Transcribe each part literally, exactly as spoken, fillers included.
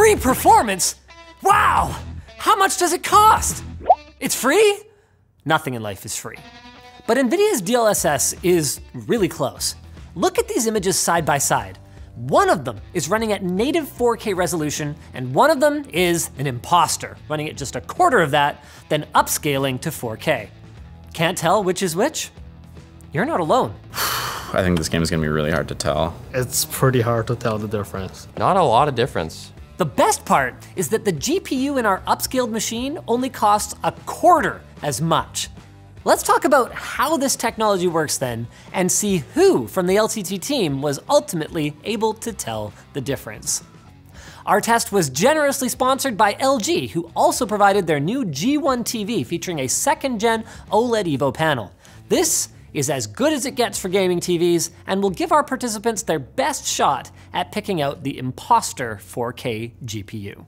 Free performance? Wow! How much does it cost? It's free? Nothing in life is free. But NVIDIA's D L S S is really close. Look at these images side by side. One of them is running at native four K resolution, and one of them is an imposter, running at just a quarter of that, then upscaling to four K. Can't tell which is which? You're not alone. I think this game is gonna be really hard to tell. It's pretty hard to tell the difference. Not a lot of difference. The best part is that the G P U in our upscaled machine only costs a quarter as much. Let's talk about how this technology works then, and see who from the L T T team was ultimately able to tell the difference. Our test was generously sponsored by L G, who also provided their new G one T V featuring a second gen OLED Evo panel. This is as good as it gets for gaming T Vs, and will give our participants their best shot at picking out the imposter four K G P U.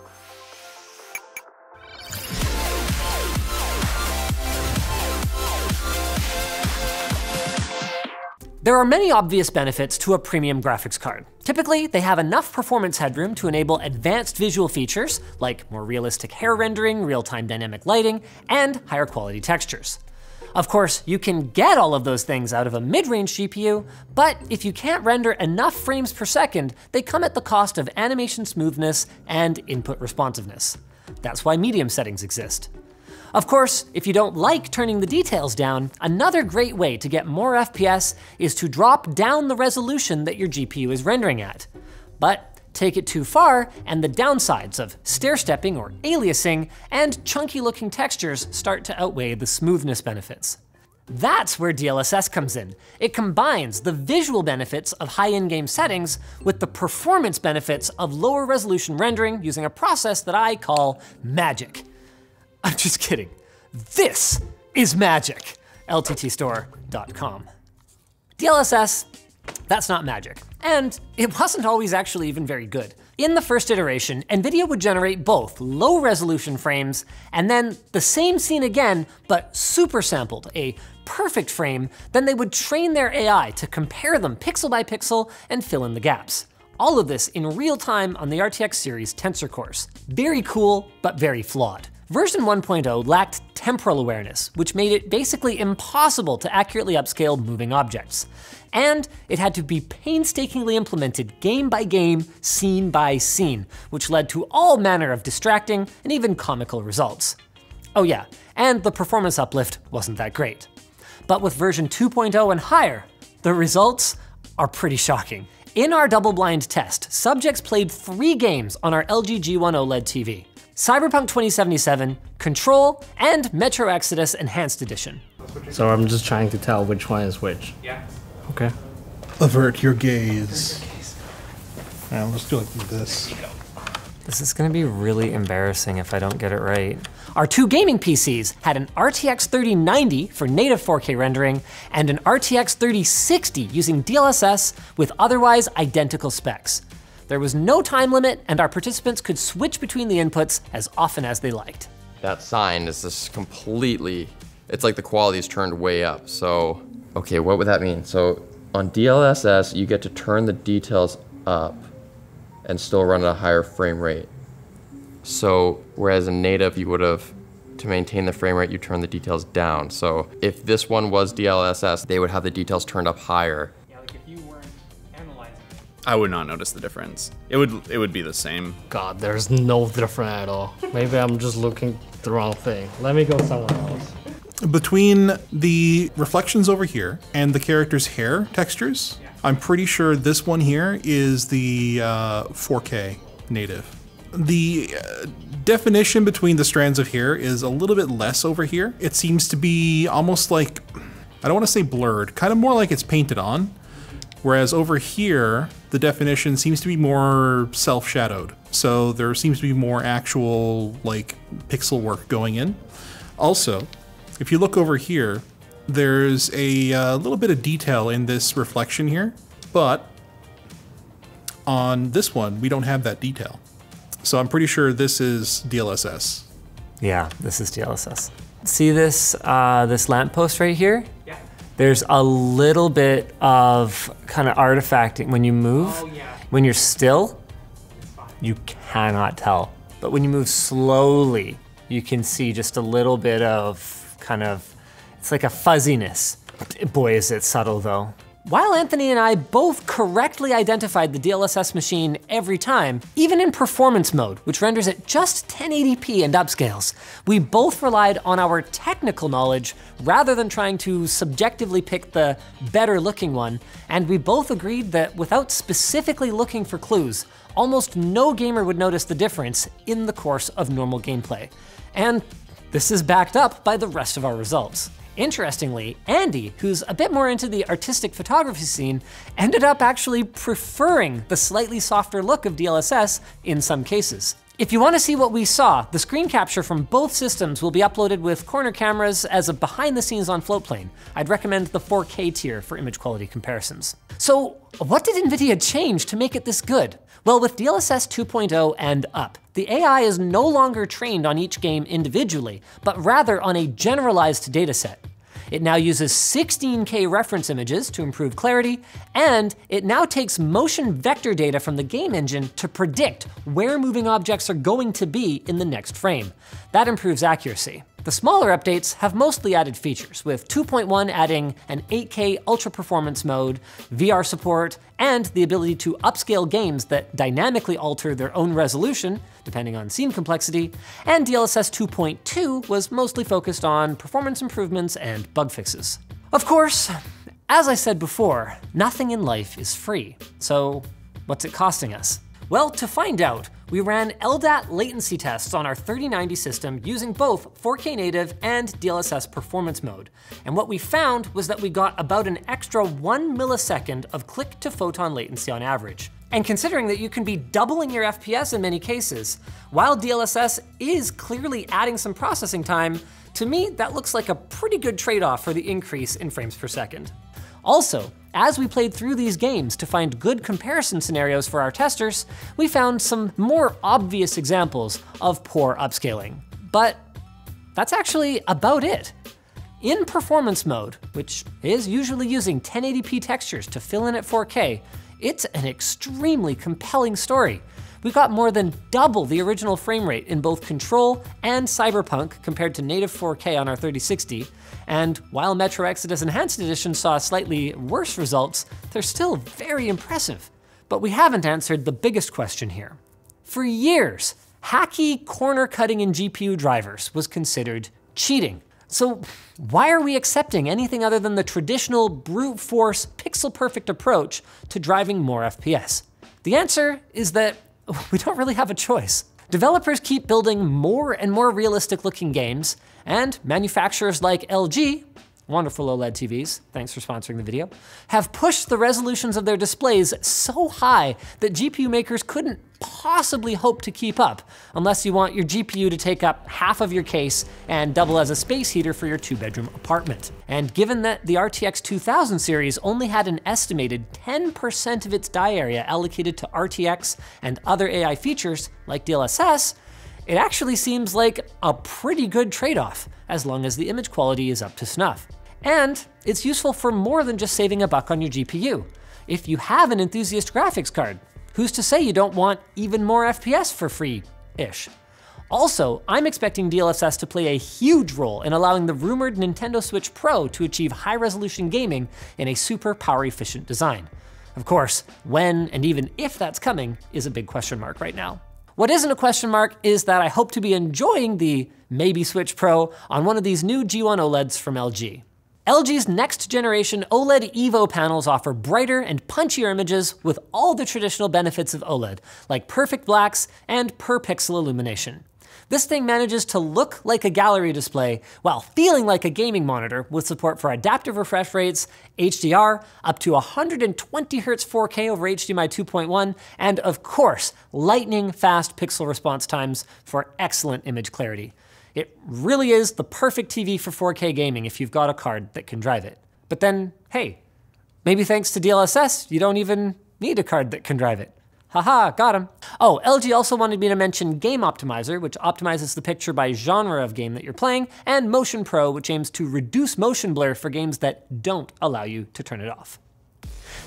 There are many obvious benefits to a premium graphics card. Typically, they have enough performance headroom to enable advanced visual features, like more realistic hair rendering, real-time dynamic lighting, and higher quality textures. Of course, you can get all of those things out of a mid-range G P U, but if you can't render enough frames per second, they come at the cost of animation smoothness and input responsiveness. That's why medium settings exist. Of course, if you don't like turning the details down, another great way to get more F P S is to drop down the resolution that your G P U is rendering at. But take it too far, and the downsides of stair-stepping or aliasing and chunky looking textures start to outweigh the smoothness benefits. That's where D L S S comes in. It combines the visual benefits of high in-game settings with the performance benefits of lower resolution rendering using a process that I call magic. I'm just kidding. This is magic, L T T store dot com. D L S S, that's not magic. And it wasn't always actually even very good. In the first iteration, NVIDIA would generate both low resolution frames and then the same scene again, but super sampled, a perfect frame. Then they would train their A I to compare them pixel by pixel and fill in the gaps. All of this in real time on the R T X series tensor cores. Very cool, but very flawed. Version one point oh lacked temporal awareness, which made it basically impossible to accurately upscale moving objects. And it had to be painstakingly implemented game by game, scene by scene, which led to all manner of distracting and even comical results. Oh yeah, and the performance uplift wasn't that great. But with version two point oh and higher, the results are pretty shocking. In our double-blind test, subjects played three games on our L G G one OLED T V. Cyberpunk twenty seventy-seven, Control, and Metro Exodus Enhanced Edition. So I'm just trying to tell which one is which. Yeah. Okay. Avert your gaze. Yeah, I'll just do like this. This is gonna be really embarrassing if I don't get it right. Our two gaming P Cs had an R T X thirty ninety for native four K rendering and an R T X thirty sixty using D L S S with otherwise identical specs. There was no time limit, and our participants could switch between the inputs as often as they liked. That sign is just completely, it's like the quality is turned way up. So, okay, what would that mean? So on D L S S, you get to turn the details up and still run at a higher frame rate. So whereas in native, you would have, to maintain the frame rate, you turn the details down. So if this one was D L S S, they would have the details turned up higher. I would not notice the difference. It would it would be the same. God, there's no different at all. Maybe I'm just looking the wrong thing. Let me go somewhere else. Between the reflections over here and the character's hair textures, I'm pretty sure this one here is the uh, four K native. The uh, definition between the strands of hair is a little bit less over here. It seems to be almost like, I don't want to say blurred, kind of more like it's painted on. Whereas over here, the definition seems to be more self-shadowed. So there seems to be more actual like pixel work going in. Also, if you look over here, there's a uh, little bit of detail in this reflection here, but on this one, we don't have that detail. So I'm pretty sure this is D L S S. Yeah, this is D L S S. See this, uh, this lamppost right here? Yeah. There's a little bit of kind of artifacting when you move. Oh, yeah. When you're still, you cannot tell. But when you move slowly, you can see just a little bit of kind of, it's like a fuzziness. Boy, is it subtle though. While Anthony and I both correctly identified the D L S S machine every time, even in performance mode, which renders at just ten eighty p and upscales, we both relied on our technical knowledge rather than trying to subjectively pick the better looking one, and we both agreed that without specifically looking for clues, almost no gamer would notice the difference in the course of normal gameplay. And this is backed up by the rest of our results. Interestingly, Andy, who's a bit more into the artistic photography scene, ended up actually preferring the slightly softer look of D L S S in some cases. If you want to see what we saw, the screen capture from both systems will be uploaded with corner cameras as a behind the scenes on Floatplane. I'd recommend the four K tier for image quality comparisons. So what did NVIDIA change to make it this good? Well, with D L S S two point oh and up, the A I is no longer trained on each game individually, but rather on a generalized dataset. It now uses sixteen K reference images to improve clarity, and it now takes motion vector data from the game engine to predict where moving objects are going to be in the next frame. That improves accuracy. The smaller updates have mostly added features, with two point one adding an eight K ultra performance mode, V R support, and the ability to upscale games that dynamically alter their own resolution, depending on scene complexity, and D L S S two point two was mostly focused on performance improvements and bug fixes. Of course, as I said before, nothing in life is free. So what's it costing us? Well, to find out, we ran L D A T latency tests on our thirty ninety system using both four K native and D L S S performance mode. And what we found was that we got about an extra one millisecond of click to photon latency on average. And considering that you can be doubling your F P S in many cases, while D L S S is clearly adding some processing time, to me, that looks like a pretty good trade-off for the increase in frames per second. Also, as we played through these games to find good comparison scenarios for our testers, we found some more obvious examples of poor upscaling. But that's actually about it. In performance mode, which is usually using ten eighty p textures to fill in at four K, it's an extremely compelling story. We got more than double the original frame rate in both Control and Cyberpunk compared to native four K on our thirty sixty, and while Metro Exodus Enhanced Edition saw slightly worse results, they're still very impressive. But we haven't answered the biggest question here. For years, hacky corner cutting in G P U drivers was considered cheating. So why are we accepting anything other than the traditional brute force pixel perfect approach to driving more F P S? The answer is that we don't really have a choice. Developers keep building more and more realistic looking games, and manufacturers like L G, wonderful OLED T Vs, thanks for sponsoring the video, have pushed the resolutions of their displays so high that G P U makers couldn't possibly hope to keep up, unless you want your G P U to take up half of your case and double as a space heater for your two bedroom apartment. And given that the R T X two thousand series only had an estimated ten percent of its die area allocated to R T X and other A I features like D L S S, it actually seems like a pretty good trade-off, as long as the image quality is up to snuff. And it's useful for more than just saving a buck on your G P U. If you have an enthusiast graphics card, who's to say you don't want even more F P S for free-ish? Also, I'm expecting D L S S to play a huge role in allowing the rumored Nintendo Switch Pro to achieve high-resolution gaming in a super power-efficient design. Of course, when and even if that's coming is a big question mark right now. What isn't a question mark is that I hope to be enjoying the maybe Switch Pro on one of these new G one OLEDs from L G. L G's next generation OLED Evo panels offer brighter and punchier images with all the traditional benefits of OLED, like perfect blacks and per pixel illumination. This thing manages to look like a gallery display while feeling like a gaming monitor with support for adaptive refresh rates, H D R, up to one hundred twenty hertz four K over H D M I two point one, and of course, lightning fast pixel response times for excellent image clarity. It really is the perfect T V for four K gaming if you've got a card that can drive it. But then, hey, maybe thanks to D L S S, you don't even need a card that can drive it. Haha, got him. Oh, L G also wanted me to mention Game Optimizer, which optimizes the picture by genre of game that you're playing, and Motion Pro, which aims to reduce motion blur for games that don't allow you to turn it off.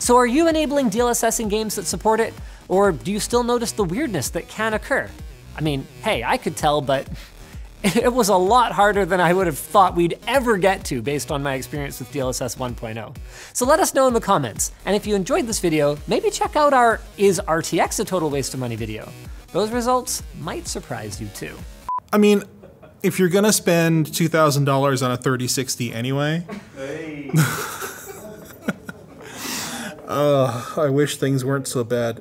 So are you enabling D L S S in games that support it? Or do you still notice the weirdness that can occur? I mean, hey, I could tell, but it was a lot harder than I would have thought we'd ever get to based on my experience with D L S S one point oh. So let us know in the comments. And if you enjoyed this video, maybe check out our Is R T X a Total Waste of Money video. Those results might surprise you too. I mean, if you're gonna spend two thousand dollars on a thirty sixty anyway, hey. uh, I wish things weren't so bad.